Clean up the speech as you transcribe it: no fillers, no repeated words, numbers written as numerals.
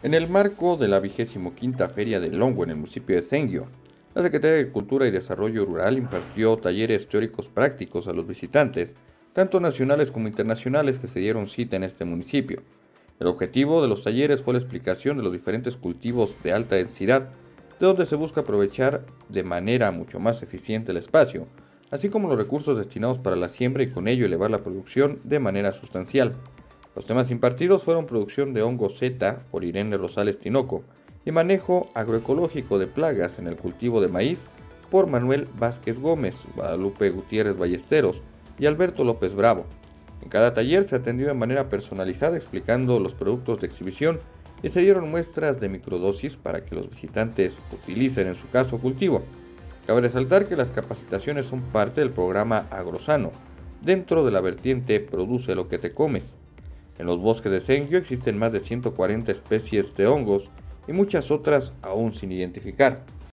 En el marco de la 25ª Feria del Hongo en el municipio de Senguio, la Secretaría de Agricultura y Desarrollo Rural impartió talleres teóricos prácticos a los visitantes, tanto nacionales como internacionales que se dieron cita en este municipio. El objetivo de los talleres fue la explicación de los diferentes cultivos de alta densidad, de donde se busca aprovechar de manera mucho más eficiente el espacio, así como los recursos destinados para la siembra y con ello elevar la producción de manera sustancial. Los temas impartidos fueron producción de hongo Z por Irene Rosales Tinoco y manejo agroecológico de plagas en el cultivo de maíz por Manuel Vázquez Gómez, Guadalupe Gutiérrez Ballesteros y Alberto López Bravo. En cada taller se atendió de manera personalizada explicando los productos de exhibición y se dieron muestras de microdosis para que los visitantes utilicen en su caso cultivo. Cabe resaltar que las capacitaciones son parte del programa Agrosano, dentro de la vertiente Produce lo que te comes. En los bosques de Senguio existen más de 140 especies de hongos y muchas otras aún sin identificar.